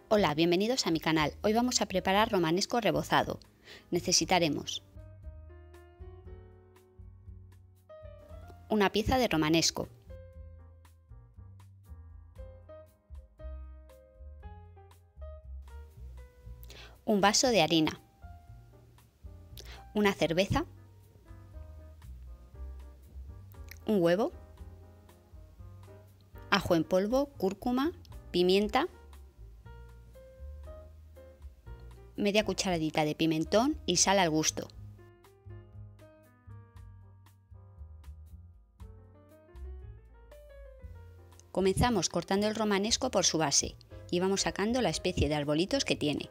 Hola, bienvenidos a mi canal. Hoy vamos a preparar romanesco rebozado. Necesitaremos una pieza de romanesco, un vaso de harina, una cerveza, un huevo, ajo en polvo, cúrcuma, pimienta, media cucharadita de pimentón y sal al gusto. Comenzamos cortando el romanesco por su base y vamos sacando la especie de arbolitos que tiene.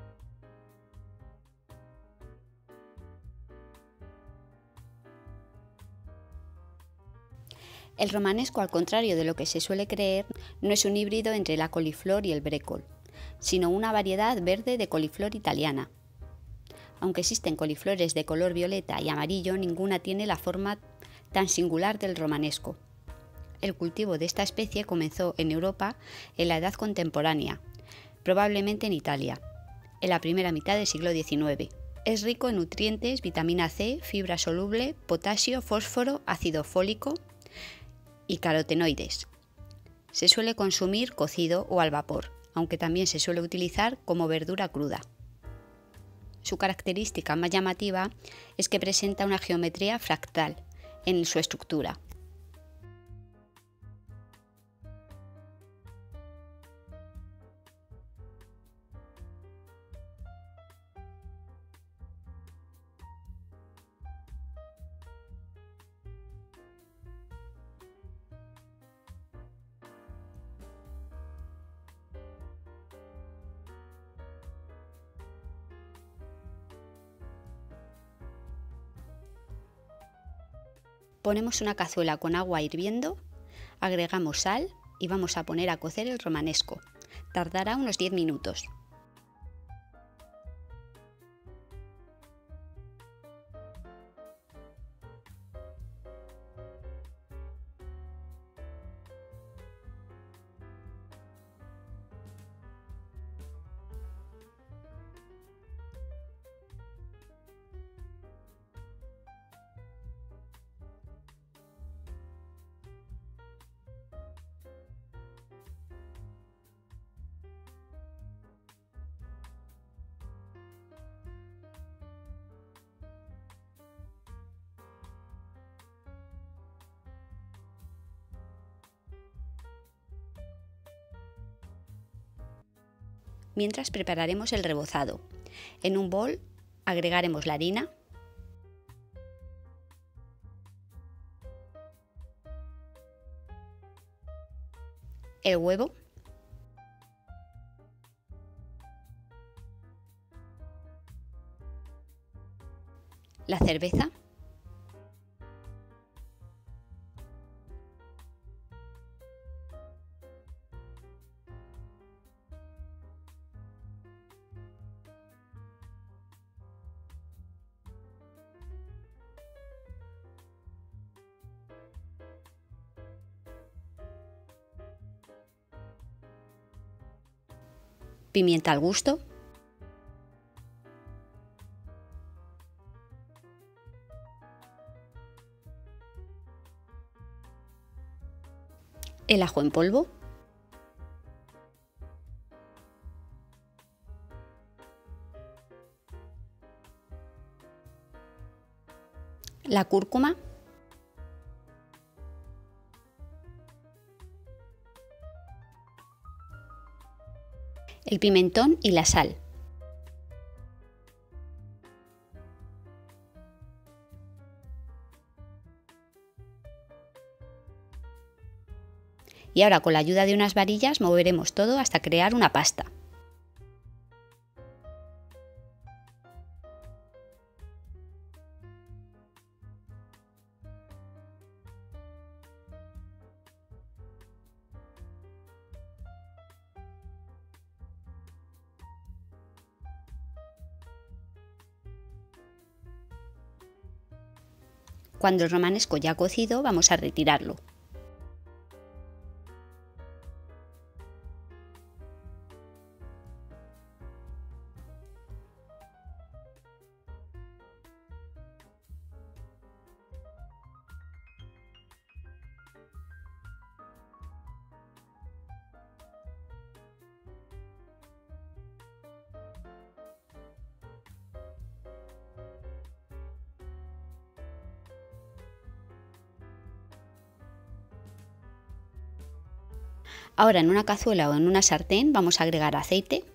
El romanesco, al contrario de lo que se suele creer, no es un híbrido entre la coliflor y el brécol, sino una variedad verde de coliflor italiana. Aunque existen coliflores de color violeta y amarillo, ninguna tiene la forma tan singular del romanesco. El cultivo de esta especie comenzó en Europa en la Edad Contemporánea, probablemente en Italia, en la primera mitad del siglo XIX. Es rico en nutrientes, vitamina C, fibra soluble, potasio, fósforo, ácido fólico y carotenoides. Se suele consumir cocido o al vapor, aunque también se suele utilizar como verdura cruda. Su característica más llamativa es que presenta una geometría fractal en su estructura. Ponemos una cazuela con agua hirviendo, agregamos sal y vamos a poner a cocer el romanesco. Tardará unos 10 minutos. Mientras prepararemos el rebozado. En un bol agregaremos la harina, el huevo, la cerveza, pimienta al gusto, el ajo en polvo, la cúrcuma, el pimentón y la sal. Y ahora con la ayuda de unas varillas moveremos todo hasta crear una pasta. Cuando el romanesco ya ha cocido, vamos a retirarlo. Ahora en una cazuela o en una sartén vamos a agregar aceite.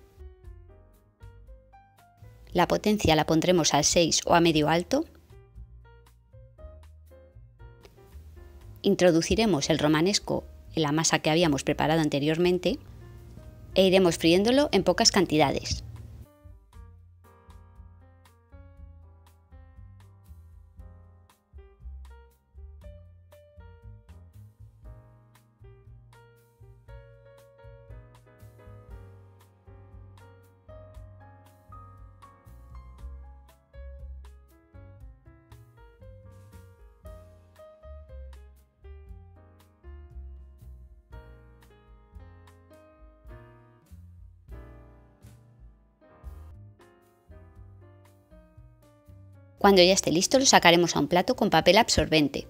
La potencia la pondremos al 6 o a medio alto. Introduciremos el romanesco en la masa que habíamos preparado anteriormente e iremos friéndolo en pocas cantidades. Cuando ya esté listo lo sacaremos a un plato con papel absorbente.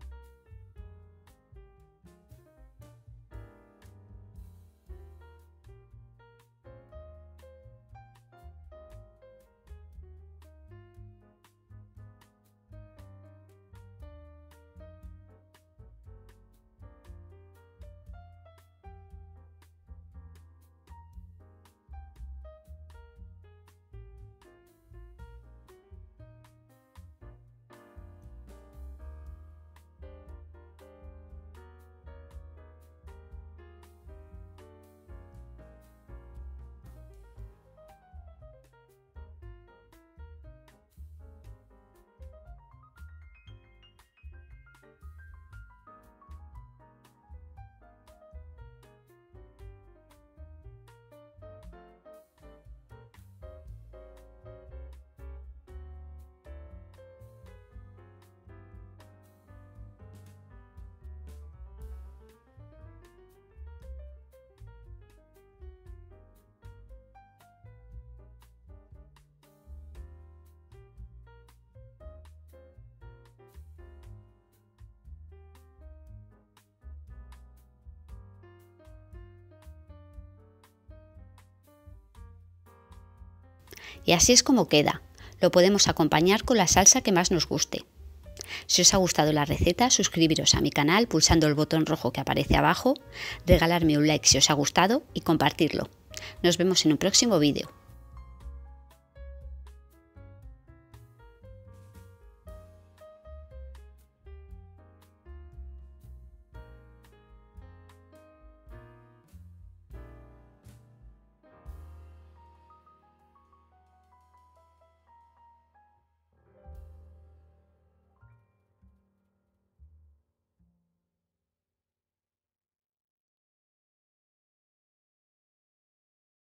Y así es como queda. Lo podemos acompañar con la salsa que más nos guste. Si os ha gustado la receta, suscribiros a mi canal pulsando el botón rojo que aparece abajo, regalarme un like si os ha gustado y compartirlo. Nos vemos en un próximo vídeo.